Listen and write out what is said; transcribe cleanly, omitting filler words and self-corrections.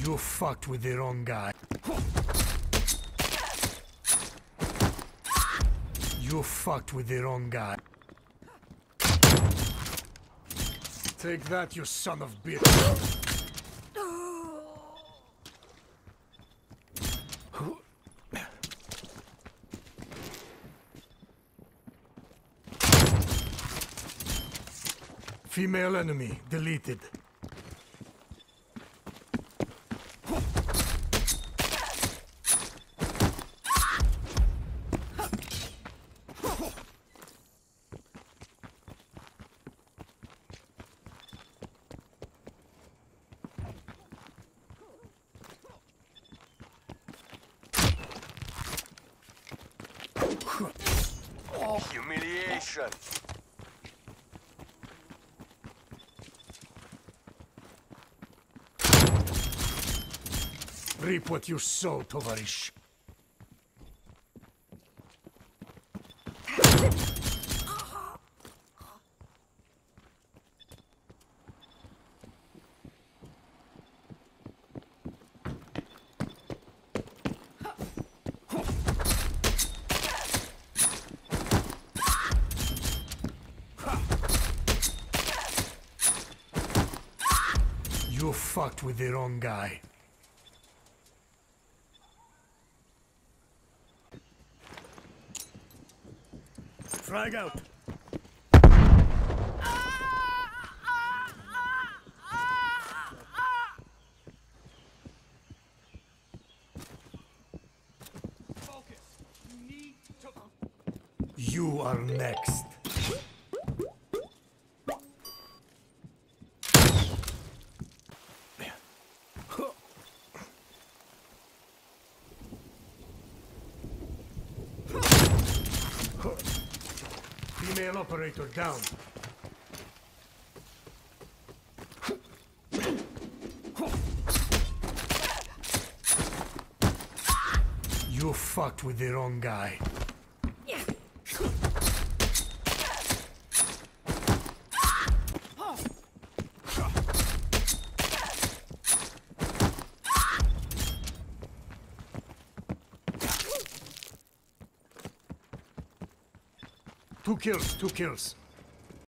You fucked with the wrong guy. You fucked with the wrong guy. Take that, you son of bitch. Female enemy deleted. Humiliation. Reap what you sow, Tovarish. You fucked with the wrong guy. Frag out. Focus. You need to. You are next. Female operator down. You fucked with the wrong guy. Two kills, two kills.